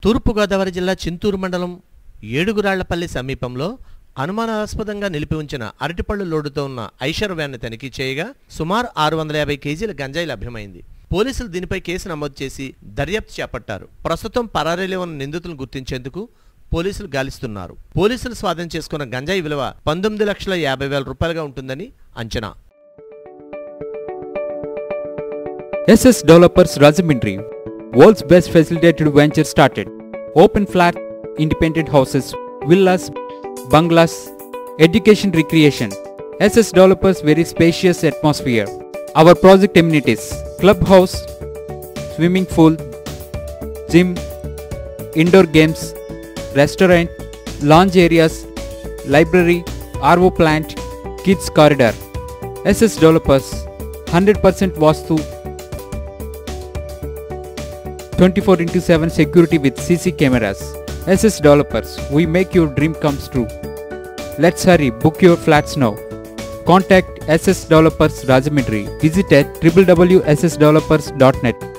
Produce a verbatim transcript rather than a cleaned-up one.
తూర్పుగోదావరి జిల్లా చింతూరు మండలం ఏడుగురాళ్లపల్లి సమీపంలో అనుమానాస్పదంగా నిలిపి ఉంచిన అరటిపళ్ళు లోడుతో ఉన్న ఐషర్ వ్యాన్ తనిఖీ చేయగా సుమారు ఆరు వందల యాభై కేజీల గంజాయి లభ్యమైంది. పోలీసులు దీనిపై కేసు నమోదు చేసి దర్యాప్తు చేపట్టారు. ప్రస్తుతం పరారీలో ఉన్న నిందితులను గుర్తించేందుకు పోలీసులు గాలిస్తున్నారు. పోలీసులు స్వాధీనం చేసుకున్న గంజాయి విలువ పంతొమ్మిది లక్షల యాభై వేల రూపాయలుగా ఉంటుందని అంచనా. SS developers Rajahmundry, world's best facilitated venture started. Open flat, independent houses, villas, bungalows, education recreation. S S Developers very spacious atmosphere. Our project amenities: clubhouse, swimming pool, gym, indoor games, restaurant, lounge areas, library, R O plant, kids corridor. S S Developers one hundred percent Vastu, twenty-four into seven security with C C cameras. S S Developers, we make your dream comes true. Let's hurry, book your flats now. Contact S S Developers Rajamundry. Visit at w w w dot s s developers dot net.